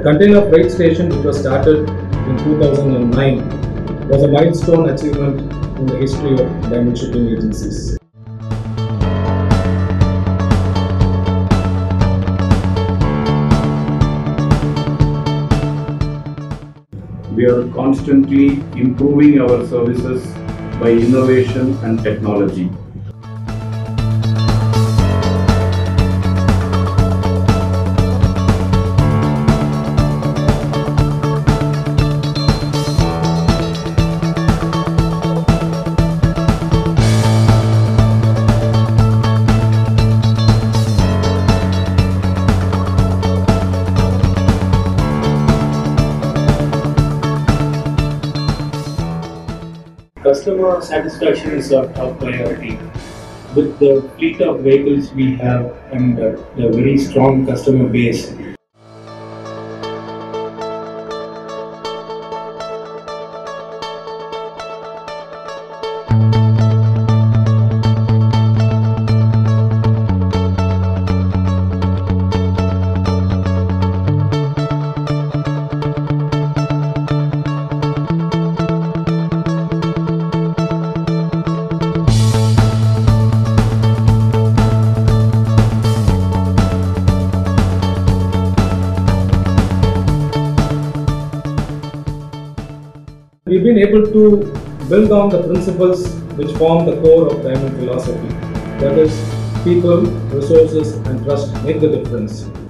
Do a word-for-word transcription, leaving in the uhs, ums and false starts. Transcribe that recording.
The container freight station, which was started in two thousand nine, was a milestone achievement in the history of diamond shipping agencies. We are constantly improving our services by innovation and technology. Customer satisfaction is our top priority. With the fleet of vehicles we have and uh, the very strong customer base, we've been able to build on the principles which form the core of diamond philosophy. That is, people, resources, and trust make the difference.